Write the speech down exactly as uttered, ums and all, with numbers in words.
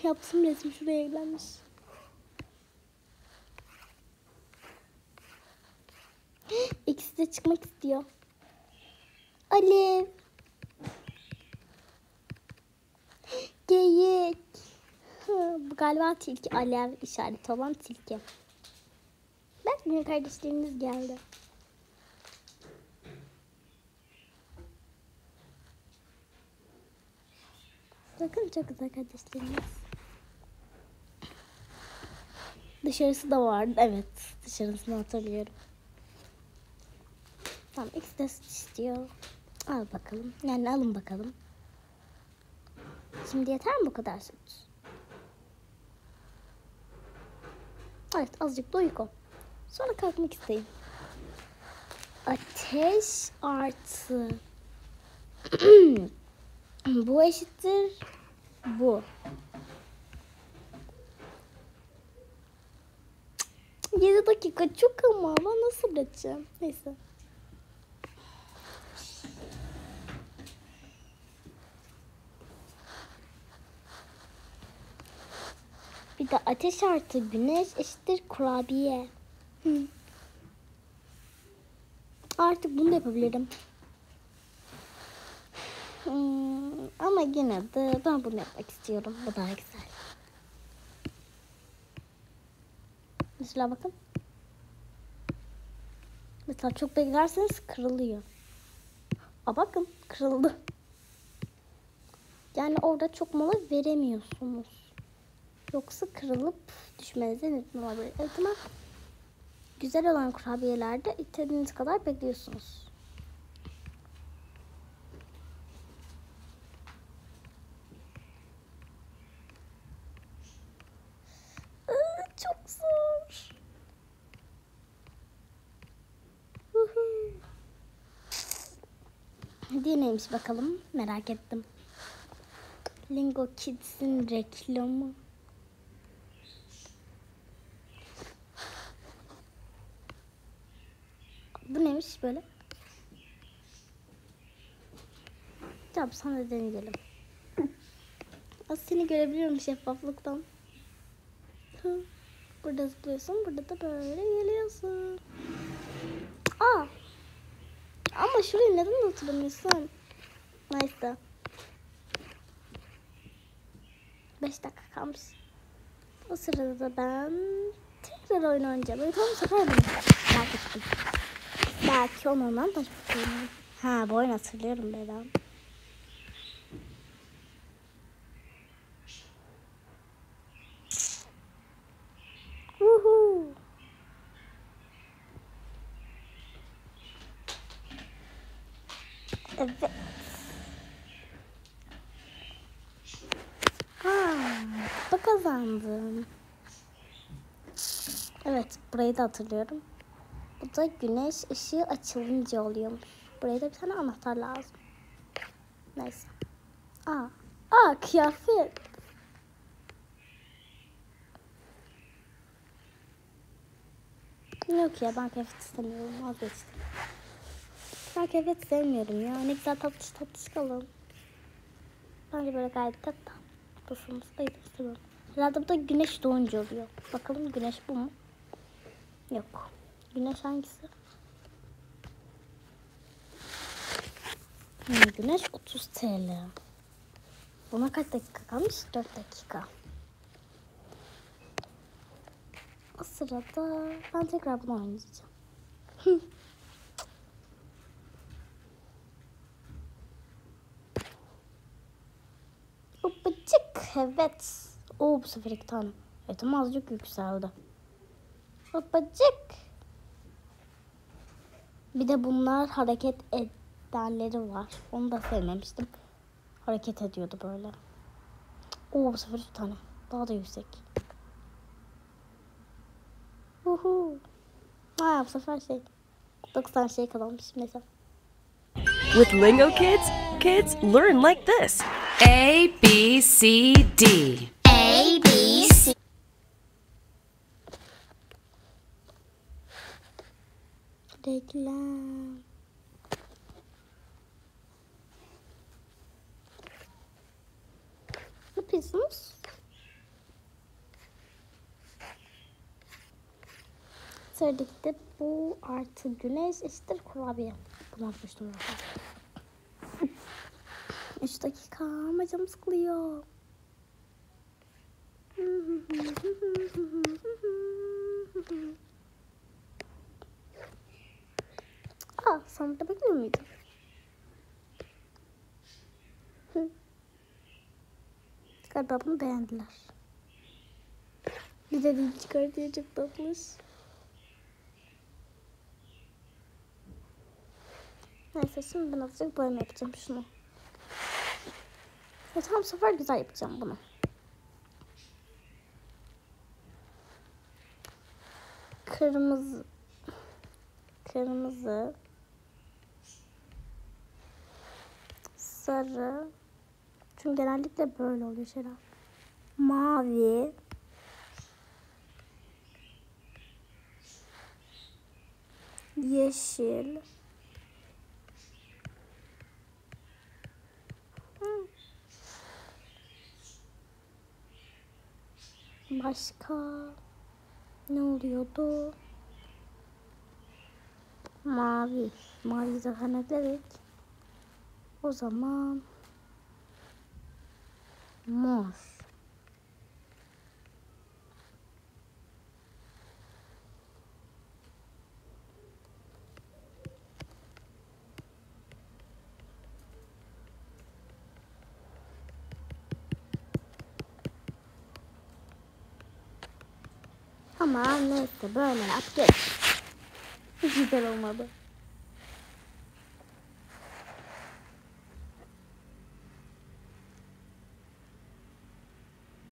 Yaptım resim şuraya eklenmiş. İkisi de çıkmak istiyor. Alev. Geyik. Bu galiba tilki. Alev işareti olan tilki. Bak benim kardeşleriniz geldi. Bakın çok güzel kardeşlerimiz. Dışarısı da vardı. Evet. Dışarısını hatırlıyorum. Tamam. İkisi de süt istiyor. Al bakalım. Yani alın bakalım. Şimdi yeter mi bu kadar süt? Evet. Azıcık da uyku. Sonra kalkmak isteyeyim. Ateş artı. Bu eşittir. Bu. yedi dakika çok ama ben nasıl bırakacağım? Neyse. Bir de ateş artı güneş eşittir kurabiye. Hı. Artık bunu da yapabilirim. Hmm, ama yine de ben bunu yapmak istiyorum. Bu daha güzel. Mesela bakın. Mesela çok beklerseniz kırılıyor. Aa bakın kırıldı. Yani orada çok mola veremiyorsunuz. Yoksa kırılıp düşmenize neden olabilir. Evet ama güzel olan kurabiyelerde istediğiniz kadar bekliyorsunuz. Aa, çok zor. Hadi neymiş bakalım, merak ettim. Lingo Kids'in reklamı. Bu neymiş böyle? Tamam sana deneyelim. Az seni görebiliyorum şeffaflıktan. Burada zıplıyorsun, burada da böyle geliyorsun. Aa! Ama şurayı neden hatırlamıyorsun? Neyse. Beş dakika kalmış. O sırada ben tekrar oyun oynayacağım. Evet, bu sefer bunu merak ettim. Belki onunla da çok oynayayım. Ha, bu oyunu hatırlıyorum ben. Uhu. Evet. Ha, bu kazandım. Evet, burayı da hatırlıyorum. Bu da güneş ışığı açılınca oluyormuş. Buraya da bir tane anahtar lazım. Neyse. Aa, aa kıyafet. Yok ya, ben kıyafet istemiyorum. Vazgeçtim. Ben kıyafet sevmiyorum ya. Ne güzel tatlış tatlış kalın. Bence böyle gayet tatlı. Pusumuz da istemiyorum. Herhalde bu da güneş doğunca oluyor. Bakalım güneş bu mu? Yok. Güneş hangisi? Hmm, güneş otuz T L. Buna kaç dakika kalmış? dört dakika. O sırada ben tekrar bunu oynayacağım. Hoppacık. Evet. Oo, bu sefer iki tane. Evet ama azıcık yükseldi. Hoppacık. Bir de bunlar hareket edenleri var. Onu da sevmemiştim. Hareket ediyordu böyle. Oo, bu sefer üç tane. Daha da yüksek. Uhu. Aa, bu sefer şey. doksan şey kalmış mesela. With Lingo Kids, kids learn like this. A, B, C, D. A, B, C. Reklam. Ne yapıyorsunuz? Sıradaki de bu artı güneş eşittir kurabiye. Bunu atmıştım zaten. üç dakika ama canım sıkılıyor. Aa, sen burada bekliyor muydun? Galiba bunu beğendiler. Bir de dil çıkartıyor, çok tatlış. Neyse şimdi ben azıcık boyama yapacağım şunu. Ya tam bu sefer güzel yapacağım bunu. Kırmızı. Kırmızı. Sarı. Çünkü genellikle böyle oluyor şeyler. Mavi. Yeşil. Başka ne oluyordu? Mavi. Mavi zaten ekledik. O zaman mor. Ama neyse böyle yaptık. Güzel olmadı.